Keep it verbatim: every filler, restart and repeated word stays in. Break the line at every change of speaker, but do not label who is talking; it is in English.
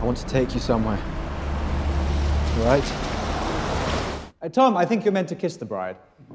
want to take you somewhere. All right?
Uh, Tom, I think you're meant to kiss the bride.